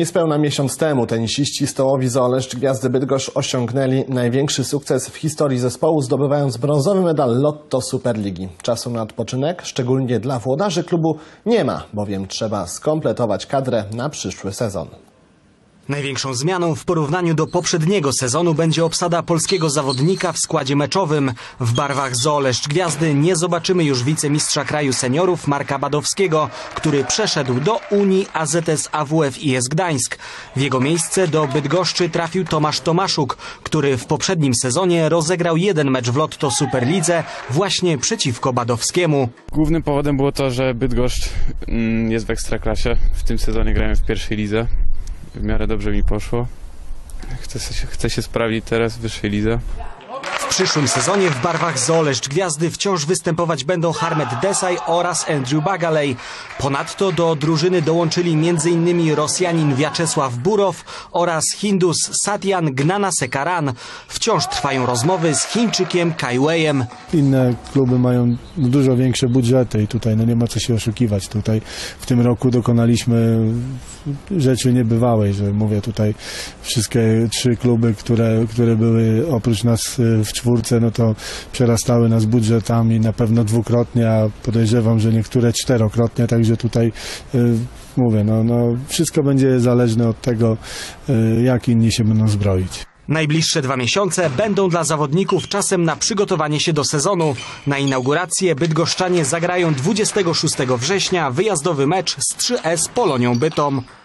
Niespełna miesiąc temu tenisiści stołowi z Oleszcz Gwiazdy Bydgoszcz osiągnęli największy sukces w historii zespołu, zdobywając brązowy medal Lotto Superligi. Czasu na odpoczynek, szczególnie dla włodarzy klubu, nie ma, bowiem trzeba skompletować kadrę na przyszły sezon. Największą zmianą w porównaniu do poprzedniego sezonu będzie obsada polskiego zawodnika w składzie meczowym. W barwach z Oleszcz Gwiazdy nie zobaczymy już wicemistrza kraju seniorów Marka Badowskiego, który przeszedł do Unii AZS AWF IS Gdańsk. W jego miejsce do Bydgoszczy trafił Tomasz Tomaszuk, który w poprzednim sezonie rozegrał jeden mecz w Lotto Superlidze właśnie przeciwko Badowskiemu. Głównym powodem było to, że Bydgoszcz jest w Ekstraklasie. W tym sezonie grałem w pierwszej lidze. W miarę dobrze mi poszło. Chcę się sprawdzić teraz w wyższej lidze. W przyszłym sezonie w barwach z Oleszcz Gwiazdy wciąż występować będą Harmet Desai oraz Andrew Bagalej. Ponadto do drużyny dołączyli m.in. Rosjanin Wiaczesław Burow oraz Hindus Satyan Gnanasekaran. Wciąż trwają rozmowy z Chińczykiem Kai Weiem. Inne kluby mają dużo większe budżety i tutaj nie ma co się oszukiwać. Tutaj w tym roku dokonaliśmy rzeczy niebywałej, że mówię tutaj wszystkie 3 kluby, które były oprócz nas w czwórce, no to przerastały nas budżetami na pewno dwukrotnie, a podejrzewam, że niektóre 4-krotnie, także tutaj mówię, no wszystko będzie zależne od tego, jak inni się będą zbroić. Najbliższe 2 miesiące będą dla zawodników czasem na przygotowanie się do sezonu. Na inaugurację bydgoszczanie zagrają 26 września wyjazdowy mecz z 3S Polonią Bytom.